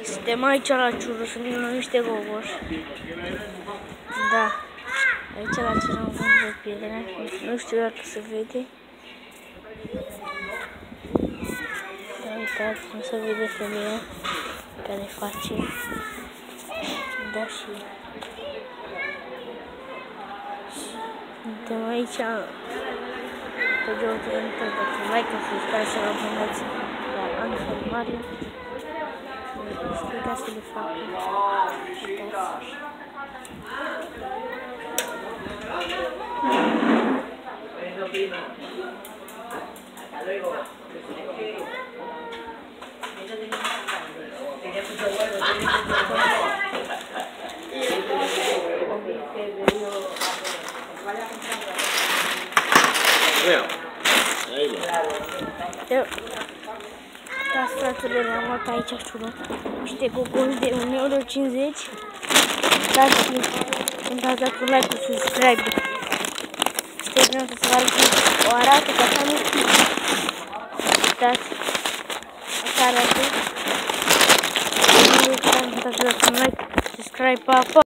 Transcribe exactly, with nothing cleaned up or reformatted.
Suntem aici la Ciuru, sunt niște gogoși. Da. Aici la Ciuru am văzut de piele. Nu știu dacă se vede. Da, uitați, nu se vede femeia care face. Da, și suntem aici pe geometrie, dacă like, subscribe să vă abonați la Angel Mario. Explicați să le facă. Uitați. Eu, da, fratele, le-am luat aici șură, niște gogoși de un euro cincizeci. Dați și îmi dați dacă like cu subscribe. Stai vreau să vă arăt o arată, că așa nu știu. Uitați, așa arată. Nu uitați, dați dacă like, subscribe, pa, pa.